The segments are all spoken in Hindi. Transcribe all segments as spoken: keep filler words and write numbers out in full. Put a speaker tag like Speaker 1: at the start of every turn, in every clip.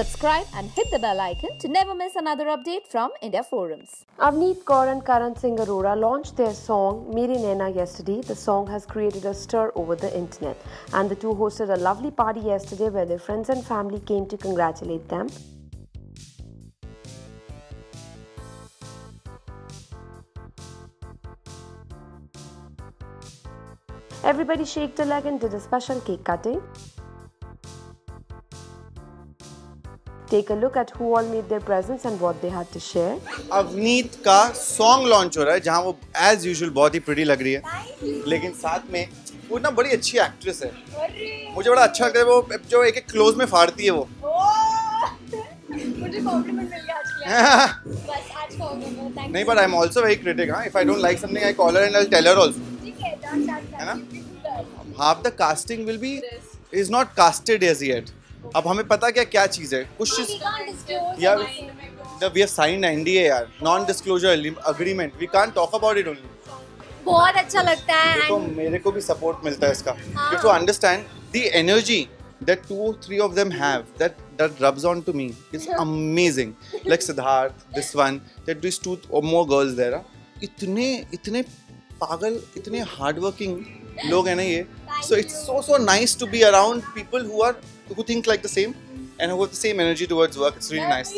Speaker 1: Subscribe and hit the bell icon to never miss another update from India Forums.
Speaker 2: Avneet Kaur and Karan Singh Arora launched their song Mere Naina yesterday. The song has created a stir over the internet, and the two hosted a lovely party yesterday where their friends and family came to congratulate them. Everybody shaked a leg and did a special cake cutting. Take a look at who all made their presents and what they had to share.
Speaker 3: Avneet का सॉन्ग लॉन्च हो रहा है जहाँ वो एज यूजुअल बहुत ही प्रिटी लग रही है, लेकिन साथ में वो ना बड़ी अच्छी एक्ट्रेस है। मुझे बड़ा अच्छा लगता है वो जो एक एक क्लोज में फाड़ती है वो।
Speaker 4: मुझे कॉम्प्लीमेंट मिल गया आज के लिए। बस आज का होगा। Thank you.
Speaker 3: नहीं, but I'm also very critic. हाँ, if I don't like something, I call her and I'll tell her also.
Speaker 4: ठीक है, डन डन।
Speaker 3: है ना? Half the casting will be is not casted as yet. अब हमें पता क्या क्या चीज़ है, कुछ चीज़ यार जब we have signed N D A यार, non disclosure agreement, we can't talk about it only.
Speaker 4: बहुत अच्छा लगता है।
Speaker 3: तो मेरे को भी सपोर्ट मिलता है इसका। You have to understand the energy that two or three of them have, that that rubs on to me. It's amazing. Like Siddharth, this one, that these two or more girls there. इतने इतने पागल, इतने hardworking लोग हैं ना ये. So it's so so nice to be around people who are who think like the same and who have the same energy towards work. It's really nice.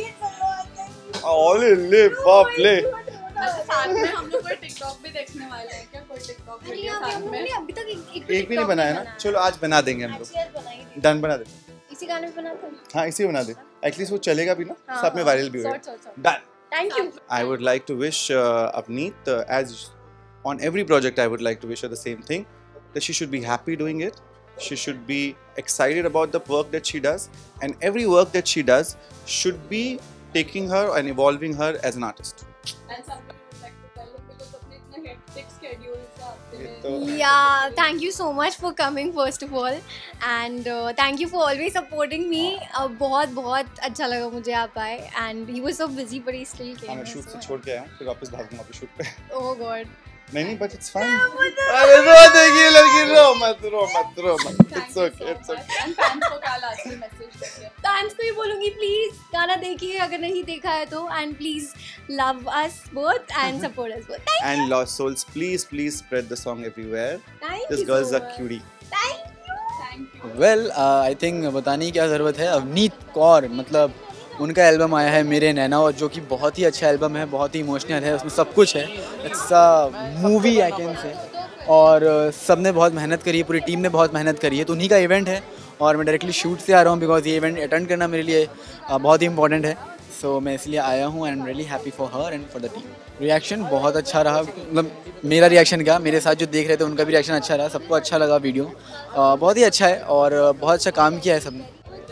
Speaker 3: All live up, play.
Speaker 5: साथ में हम लोग कोई टिकटॉक भी देखने वाले हैं क्या? कोई टिकटॉक वीडियो साथ में?
Speaker 4: अभी तक एक
Speaker 3: एक भी नहीं बनाया ना? चलो आज बना देंगे हम लोग। डन बना दे।
Speaker 4: इसी गाने पे बनाते हैं।
Speaker 3: हाँ, इसी बना दे। एटलीस्ट वो चलेगा भी ना, साथ में वायरल भी होगा। Done.
Speaker 4: Thank you.
Speaker 3: I would like to wish uh, Avneet, uh, as on every project, I would like to wish her the same thing, that she should be happy doing it. She should be excited about the work that she does, and every work that she does should be taking her and evolving her as an artist.
Speaker 5: And something you would like to tell them because अपने इतने hectic schedule से आपके लिए।
Speaker 4: Yeah, thank you so much for coming first of all, and uh, thank you for always supporting me. uh, बहुत बहुत अच्छा लगा मुझे आप आए, and he was so busy but he still came.
Speaker 3: मैं शूट से छोड़ के आया हूँ, फिर वापस भागूंगा अभी शूट पे।
Speaker 4: Oh God.
Speaker 3: नहीं नहीं, but it's fine. अरे रो देखिए लड़की, रो मत रो मत रो मत। It's okay, it's okay.
Speaker 5: And fans को क्या लास्ट में मैसेज देंगे?
Speaker 4: फैंस को ही बोलूंगी प्लीज गाना देखिए अगर नहीं देखा है तो, and please love us both and support us both.
Speaker 3: And Lost Souls, please please spread the song everywhere.
Speaker 4: Thank
Speaker 3: This
Speaker 4: you
Speaker 3: girl's
Speaker 4: so
Speaker 3: a
Speaker 4: much.
Speaker 3: cutie.
Speaker 4: Thank you.
Speaker 5: Thank you.
Speaker 6: Well I think बताने की क्या ज़रूरत है। अवनीत कौर, मतलब उनका एल्बम आया है मेरे नैना, और जो कि बहुत ही अच्छा एल्बम है, बहुत ही इमोशनल है, उसमें सब कुछ है। It's a movie I can say, और सब ने बहुत मेहनत करी है, पूरी टीम ने बहुत मेहनत करी है। तो उन्हीं का इवेंट है और मैं डायरेक्टली शूट से आ रहा हूँ बिकॉज ये इवेंट अटेंड करना मेरे लिए बहुत ही इंपॉर्टेंट है। सो so, मैं इसलिए आया हूँ and really happy for her and for the team. Reaction बहुत अच्छा रहा, मतलब मेरा रिएक्शन क्या, मेरे साथ जो देख रहे थे उनका भी रिएक्शन अच्छा रहा, सबको अच्छा लगा वीडियो। uh, बहुत ही अच्छा है और बहुत अच्छा काम किया है सबने।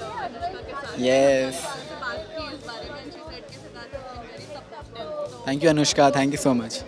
Speaker 6: Yes, thank you Anushka, thank you so much.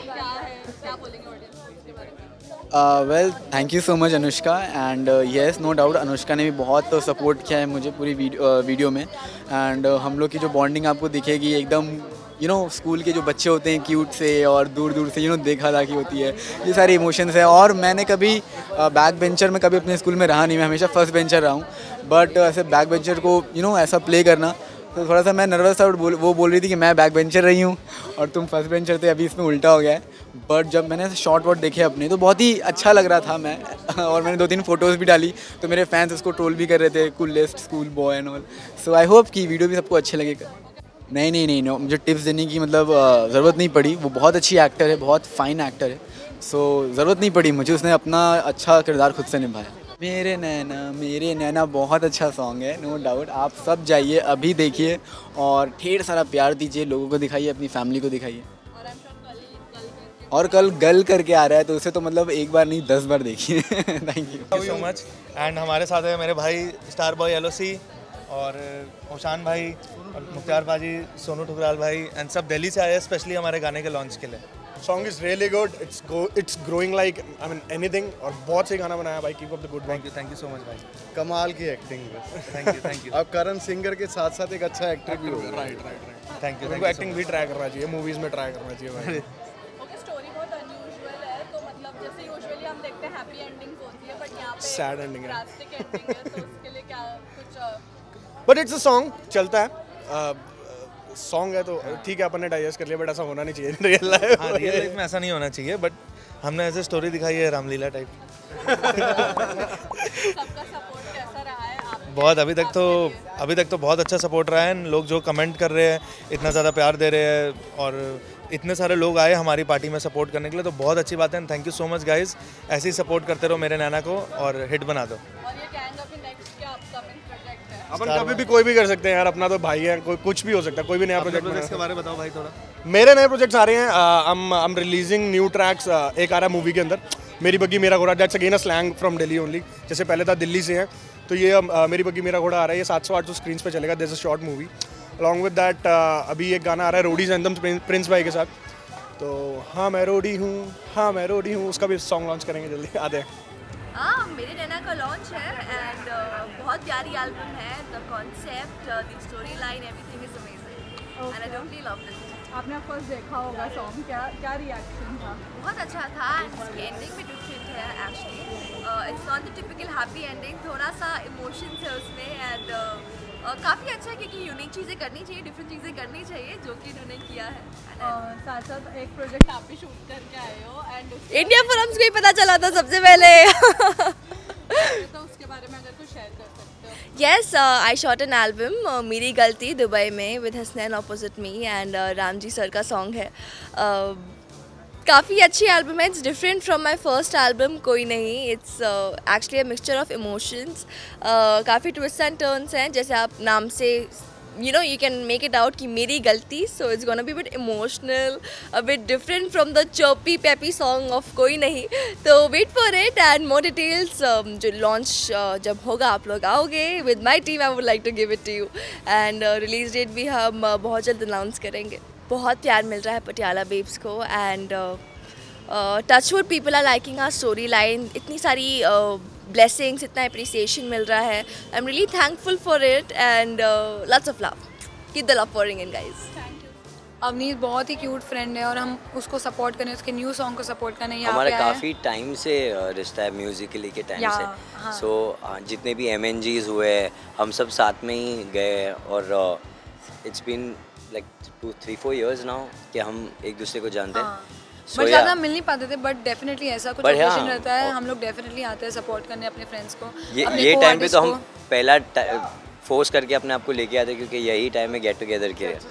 Speaker 6: Well thank you so much Anushka, and yes no doubt Anushka ने भी बहुत सपोर्ट किया है मुझे पूरी वीडियो वीडियो में। एंड uh, हम लोग की जो बॉन्डिंग आपको दिखेगी एकदम यू नो स्कूल के जो बच्चे होते हैं क्यूट से और दूर दूर से यू नो देखा दाखी होती है, ये सारे इमोशंस हैं। और मैंने कभी बैक बेंचर में कभी अपने स्कूल में रहा नहीं, मैं हमेशा फर्स्ट बेंचर रहा हूँ, बट ऐसे बैक बेंचर को यू नो ऐसा प्ले करना तो थोड़ा सा मैं नर्वस था। बोल वो बोल रही थी कि मैं बैक बेंचर रही हूँ और तुम फर्स्ट बेंचर थे, अभी इसमें उल्टा हो गया है। बट जब मैंने शॉर्ट वॉट देखे अपने तो बहुत ही अच्छा लग रहा था मैं और मैंने दो तीन फोटोज़ भी डाली, तो मेरे फैंस उसको ट्रोल भी कर रहे थे, coolest school boy and all. So I hope कि वीडियो भी सबको अच्छे लगेगा। नहीं नहीं नहीं नो, मुझे टिप्स देने की मतलब ज़रूरत नहीं पड़ी, वो बहुत अच्छी एक्टर है, बहुत फाइन एक्टर है, सो ज़रूरत नहीं पड़ी मुझे, उसने अपना अच्छा किरदार खुद से निभाया। मेरे नैना मेरे नैना बहुत अच्छा सॉन्ग है, नो डाउट। आप सब जाइए अभी देखिए और ढेर सारा प्यार दीजिए, लोगों को दिखाइए, अपनी फैमिली को दिखाइए। और कल गल करके आ रहा है तो उसे तो मतलब एक बार नहीं दस बार देखिए। Thank you
Speaker 7: so much. And हमारे साथ है मेरे भाई star boy L O C और ओशान भाई और मुख्तार भाजी, सोनू ठुकराल भाई, एंड सब दिल्ली से आए हैं स्पेशली हमारे गाने के लॉन्च के लिए।
Speaker 8: Song is really good, it's go it's growing like I mean anything, और बहुत सही गाना बनाया भाई, keep up the good.
Speaker 7: Thank you thank you so much भाई,
Speaker 8: कमाल की acting.
Speaker 7: Thank you thank you.
Speaker 8: अब करण सिंगर के साथ साथ एक अच्छा एक्टर भी होगा।
Speaker 7: Right right right thank you.
Speaker 8: उनको एक्टिंग भी ट्राई करना चाहिए, मूवीज में ट्राई करना चाहिए भाई।
Speaker 5: ओके, स्टोरी बहुत अनयूजुअल है, तो मतलब जैसे यूजुअली हम देखते हैं हैप्पी एंडिंग्स होती है, बट यहाँ पे
Speaker 8: सैड एंडिंग है,
Speaker 5: ड्रास्टिक एंडिंग है, तो उसके लिए क्या कुछ
Speaker 8: बट इट्स अ सॉन्ग, चलता है, सॉन्ग है तो ठीक है, अपन ने डाइजेस्ट कर लिया, बट ऐसा होना नहीं चाहिए रियल लाइफ।
Speaker 7: हाँ, रियल लाइफ में ऐसा नहीं होना चाहिए, बट हमने ऐसे स्टोरी दिखाई है रामलीला टाइप।
Speaker 5: सबका सपोर्ट कैसा रहा है आप?
Speaker 7: बहुत, अभी तक तो अभी तक तो बहुत अच्छा सपोर्ट रहा है। लोग जो कमेंट कर रहे हैं, इतना ज़्यादा प्यार दे रहे हैं और इतने सारे लोग आए हमारी पार्टी में सपोर्ट करने के लिए, तो बहुत अच्छी बात है। Thank you so much guys, ऐसे ही सपोर्ट करते रहो मेरे नैना को और हिट बना दो।
Speaker 5: और ये गैंग अभी नेक्स्ट क्या अपकमिंग प्रोजेक्ट है?
Speaker 8: अपन कभी भी कोई भी कर सकते हैं यार, अपना तो भाई है, कोई कुछ भी हो सकता है, कोई भी नया प्रोजेक्ट
Speaker 7: प्रोजेक्ट्स के बारे में बताओ भाई थोड़ा।
Speaker 8: मेरे नए प्रोजेक्ट्स आ रहे हैं, I am releasing new tracks. एक आ रहा है मूवी के अंदर, मेरी बग्गी मेरा घोड़ा, that's again a slang from Delhi only, जैसे पहले था दिल्ली से है, तो ये uh, मेरी बग्गी मेरा घोड़ा आ रहा है, ये सात सौ आठ सौ स्क्रीन पे चलेगा, this is a short movie. Along with that अभी एक गाना आ रहा है रोडीज एंथम प्रिंस भाई के साथ, तो हाँ मैं रोडी हूँ, हाँ मैं रोडी हूँ, उसका भी सॉन्ग लॉन्च करेंगे जल्दी, आते हैं।
Speaker 9: हाँ, मेरे नैना का लॉन्च है एंड uh, बहुत प्यारी एल्बम है, the concept, the story line, everything is amazing and I totally love this.
Speaker 5: आपने ऑफ कोर्स देखा होगा सॉन्ग, क्या क्या रिएक्शन था?
Speaker 9: बहुत अच्छा था एंड इसकी एंडिंग भी डिफरेंट है actually, it's not the typical happy ending, थोड़ा सा इमोशंस है उसमें एंड uh, काफ़ी अच्छा है क्योंकि यूनिक चीज़ें करनी चाहिए, डिफरेंट चीज़ें करनी चाहिए, जो कि इन्होंने किया है।
Speaker 5: uh, साथ साथ एक प्रोजेक्ट आप भी शूट करके आए हो एंड
Speaker 9: इंडिया फिल्म्स को ही पता चला था सबसे पहले।
Speaker 5: तो उसके बारे में अगर कुछ शेयर कर सकते हो?
Speaker 9: Yes, uh, I shot an album, uh, मेरी गलती, दुबई में, with Hasnain opposite me and uh, Ram ji sir का सॉन्ग है। uh, काफ़ी अच्छी एल्बम है, it's different from my first album कोई नहीं, it's actually a mixture of emotions, काफ़ी ट्विस्ट एंड टर्न्स हैं, जैसे आप नाम से you know you can make it out कि मेरी गलती, so it's gonna be a bit emotional, a bit different from the chirpy peppy song of कोई नहीं, तो wait for it and more details um, जो launch uh, जब होगा आप लोग आओगे with my team, I would like to give it to you and uh, release date भी हम uh, बहुत जल्द announce करेंगे। बहुत प्यार मिल रहा है पटियाला बेब्स को and touchwood people are liking our story line, इतनी सारी ब्लेसिंग्स, इतना अप्रिसिएशन मिल रहा है, I am really thankful for it and lots of love, keep the love pouring in guys।
Speaker 10: Avneet बहुत ही क्यूट फ्रेंड है और हम उसको सपोर्ट करें, उसके न्यू सॉन्ग को सपोर्ट करने यहाँ
Speaker 11: हमारा
Speaker 10: पे आए
Speaker 11: काफ़ी टाइम से रिश्ता है, म्यूजिकली के टाइम से,
Speaker 10: हाँ।
Speaker 11: सो so, जितने भी एम एन जीज हुए हम सब साथ में ही गए और it's been like two three four years now कि हम एक दूसरे को जानते हैं।
Speaker 10: बट so, ज़्यादा मिल नहीं पाते थे, बट डेफिनेटली ऐसा कुछ
Speaker 11: But
Speaker 10: ओकेजन
Speaker 11: हाँ,
Speaker 10: रहता है, हम लोग डेफिनेटली आते हैं सपोर्ट करने अपने फ्रेंड्स को,
Speaker 11: ये
Speaker 10: अपने
Speaker 11: ये टाइम पे तो हम
Speaker 10: को।
Speaker 11: पहला फोर्स करके अपने आप को लेके आते क्योंकि यही टाइम है गेट टुगेदर के।
Speaker 5: एंड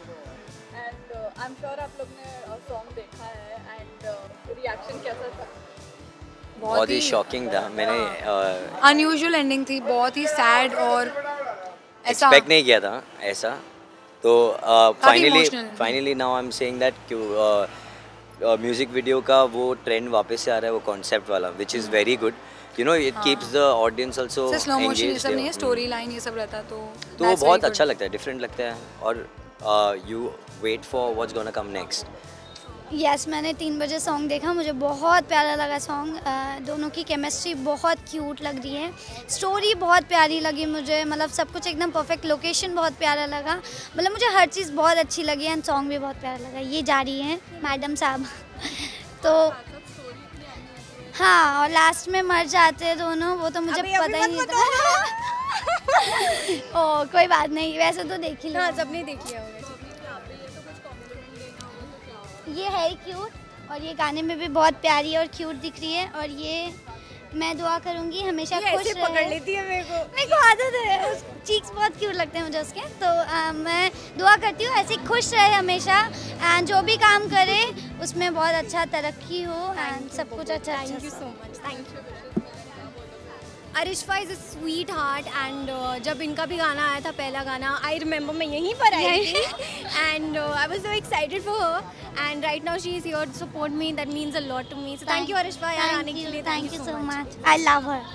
Speaker 5: आई एम श्योर आप लोग ने सॉन्ग देखा है एंड रिएक्शन कैसा था?
Speaker 11: बहुत ही शॉकिंग था, मैंने
Speaker 10: अनयूजुअल एंडिंग थी, बहुत ही सैड और ऐसा
Speaker 11: एक्सपेक्ट नहीं किया था ऐसा, तो finally finally now I am saying that music video का वो ट्रेंड वापस से आ रहा है, वो कॉन्सेप्ट वाला, which is very good, you know it keeps the audience also engaged,
Speaker 10: ये सब नहीं है, स्टोरी लाइन ये सब रहता तो
Speaker 11: तो वो बहुत अच्छा लगता है, डिफरेंट लगता है और you wait for what's gonna come next.
Speaker 12: Yes yes, मैंने तीन बजे सॉन्ग देखा, मुझे बहुत प्यारा लगा सॉन्ग, दोनों की केमिस्ट्री बहुत क्यूट लग रही है, स्टोरी बहुत प्यारी लगी मुझे, मतलब सब कुछ एकदम परफेक्ट, लोकेशन बहुत प्यारा लगा, मतलब मुझे हर चीज़ बहुत अच्छी लगी एंड सॉन्ग भी बहुत प्यारा लगा। ये जा रही हैं मैडम साहब तो हाँ, और लास्ट में मर जाते हैं दोनों, वो तो मुझे पता ही नहीं था। ओ कोई बात नहीं, वैसे तो देख ही लो,
Speaker 4: हाँ सबने देखी है।
Speaker 12: ये है क्यूट और ये गाने में भी बहुत प्यारी और क्यूट दिख रही है, और ये मैं दुआ करूँगी हमेशा खुश रहे।
Speaker 4: पकड़ लेती है मेरे को,
Speaker 12: मेरे को आदत है, उस चीक्स बहुत क्यूट लगते हैं मुझे उसके, तो आ, मैं दुआ करती हूँ ऐसे खुश रहे हमेशा एंड जो भी काम करे उसमें बहुत अच्छा तरक्की हो एंड सब कुछ अच्छा।
Speaker 4: Thank you so much, thank you. Arishfa is a sweet heart and जब इनका भी गाना आया था, पहला गाना, आई रिमेंबर मैं यहीं पर आई थी and I was so excited for her and right now she is here to support me, that means a lot to me, so thank you Arishfa यार आने के लिए,
Speaker 12: thank you so much, I love her.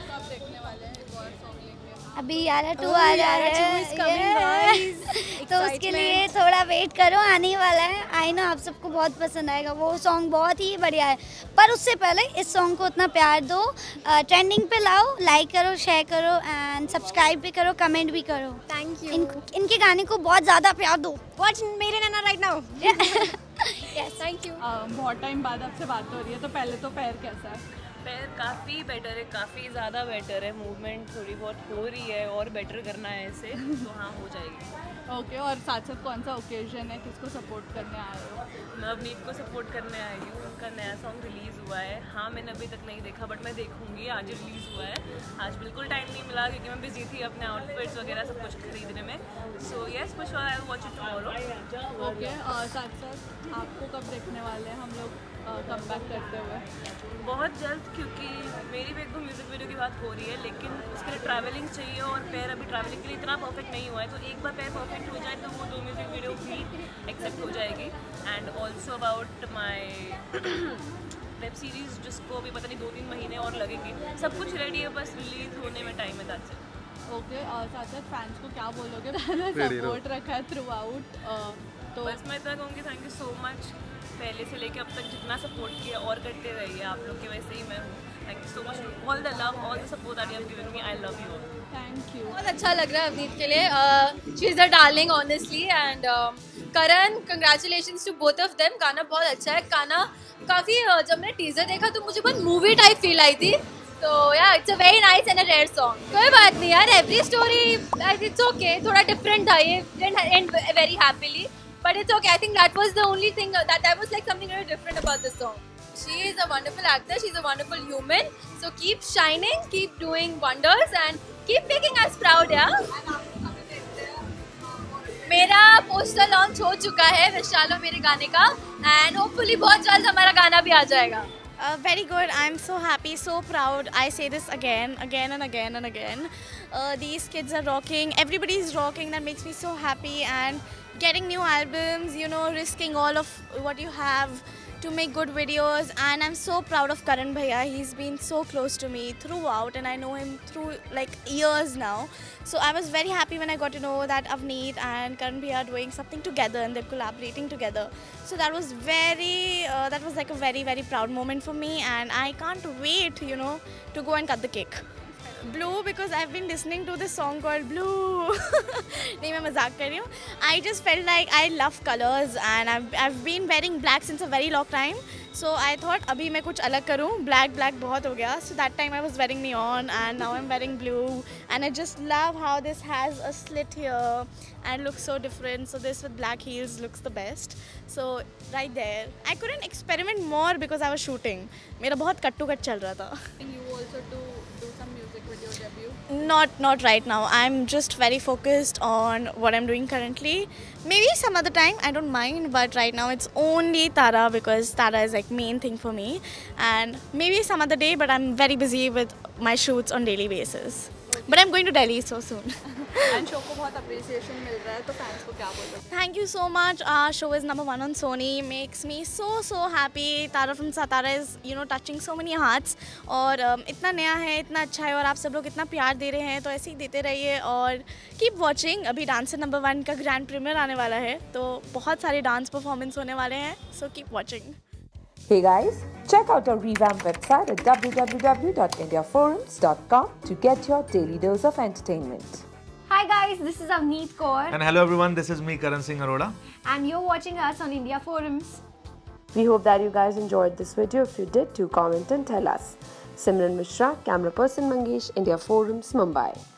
Speaker 12: अभी यारा टू आ रहा है तो उसके लिए थोड़ा वेट करो, आने वाला है, आई नो आप सबको बहुत पसंद आएगा, वो सॉन्ग बहुत ही बढ़िया है, पर उससे पहले इस सॉन्ग को उतना प्यार दो, ट्रेंडिंग पे लाओ, लाइक करो, शेयर करो एंड सब्सक्राइब भी करो, कमेंट भी करो।
Speaker 4: Thank you.
Speaker 12: इन, इनके गाने को बहुत ज़्यादा प्यार दो।
Speaker 4: वॉच मेरे नैना right now.
Speaker 5: Yes, thank you. बहुत टाइम बाद आपसे बात हो रही है, तो पहले तो पैर कैसा है?
Speaker 13: पैर काफ़ी बेटर है, काफ़ी ज़्यादा बेटर है, मूवमेंट थोड़ी बहुत हो रही है और बेटर करना है इसे, तो हाँ हो जाएगी।
Speaker 5: ओके okay, और साथ साथ कौन सा ओकेजन है, किसको सपोर्ट करने आए हो?
Speaker 13: मैं अवनीत को सपोर्ट करने आई हूँ, उनका नया सॉन्ग रिलीज़ हुआ है। हाँ मैंने अभी तक नहीं देखा बट मैं देखूँगी, आज रिलीज़ हुआ है। आज बिल्कुल टाइम नहीं मिला क्योंकि मैं बिजी थी अपने आउटफिट्स वगैरह सब कुछ खरीदने में। So yes for sure I will watch it tomorrow.
Speaker 5: Okay और साथ साथ आपको कब देखने वाले हैं हम लोग कम बैक करते हुए?
Speaker 13: बहुत जल्द, क्योंकि मेरी भी एक दो म्यूज़िक वीडियो की बात हो रही है, लेकिन उसके लिए ट्रैवलिंग चाहिए और पैर अभी ट्रैवलिंग के लिए इतना परफेक्ट नहीं हुआ है, तो एक बार पैर परफेक्ट हो जाए तो वो दो म्यूज़िक वीडियो भी एक्सेप्ट हो जाएगी। And also about my web series, जिसको अभी पता नहीं दो तीन महीने और लगेंगे। सब कुछ रेडी है, बस रिलीज होने में टाइम है, दैट्स इट।
Speaker 5: ओके और साथ साथ फैंस को क्या बोलोगे? सपोर्ट रखा है थ्रू आउट, तो
Speaker 13: बस मैं इतना कहूँगी थैंक यू सो मच। पहले से लेके अब तक जितना सपोर्ट किया और करते रहिए, आप लोग के वैसे ही मैं हूँ। Thank you so much, all the love, all the support that you have given me, I love you all.
Speaker 5: Thank you.
Speaker 14: बहुत अच्छा लग रहा है अवनीत के लिए, she is a darling honestly. And Karan, congratulations to both of them. गाना बहुत अच्छा है, गाना काफ़ी uh, जब मैंने टीजर देखा तो मुझे बहुत मूवी टाइप फील आई थी, तो या it's a very nice and a rare song. कोई बात नहीं यार, एवरी स्टोरी इट्स ओके, थोड़ा डिफरेंट था, ये didn't end very happily, but it's okay. I think that was the only thing that that was like something very different about this song. She is a wonderful actor, she's a wonderful human, so keep shining, keep doing wonders and keep making us proud, yeah. मेरा पोस्टर लॉन्च हो चुका है विशालो मेरे गाने का, एंड होपफुली बहुत जल्द हमारा गाना भी आ जाएगा।
Speaker 15: Uh, very good. I'm so happy, so proud. I say this again, again and again and again. Uh, these kids are rocking. Everybody is rocking. That makes me so happy. And getting new albums, you know, risking all of what you have to make good videos. And I'm so proud of Karan Bhaiya. He's been so close to me throughout, and I know him through like years now. So I was very happy when I got to know that Avneet and Karan Bhaiya are doing something together and they're collaborating together. So that was very, uh, that was like a very, very proud moment for me, and I can't wait, you know, to go and cut the cake. Blue, because I've been listening to this song called Blue. नहीं मैं मजाक कर रही हूँ. I just felt like I love colors and I've I've been wearing black since a very long time. So I thought अभी मैं कुछ अलग करूँ. Black black बहुत हो गया. So that time I was wearing neon and now I'm wearing blue. And I just love how this has a slit here and looks so different. So this with black heels looks the best. So right there, I couldn't experiment more because I was shooting. मेरा बहुत कट टू कट चल रहा था.
Speaker 5: You also do do some music video debut?
Speaker 15: Not not right now. I'm just very focused on what I'm doing currently. Maybe some other time, I don't mind, but right now it's only Tara because Tara is like main thing for me. And maybe some other day, but I'm very busy with my shoots on daily basis. Okay. But I'm going to Delhi so soon.
Speaker 5: And show को बहुत appreciation मिल रहा है, तो fans को क्या बोलोगे?
Speaker 15: Thank you so much. Our show is number one on Sony. Makes me so so happy. Tara from Satara is, you know, touching so many hearts. और um, इतना नया है, इतना अच्छा है और आप सब लोग इतना प्यार दे रहे हैं, तो ऐसे ही देते रहिए और keep watching. अभी डांसर नंबर वन का ग्रैंड प्रीमियर आने वाला है, तो बहुत सारे डांस परफॉर्मेंस होने वाले हैं. So keep watching.
Speaker 1: Hey guys, check out our revamped website at w w w dot india forums dot com to get your daily dose of entertainment.
Speaker 16: Hi guys, this is Avneet Kaur.
Speaker 7: And hello everyone, this is me, Karan Singh Arora.
Speaker 16: And you're watching us on India Forums.
Speaker 2: We hope that you guys enjoyed this video. If you did, do comment and tell us. Simran Mishra, camera person Mangesh, India Forums, Mumbai.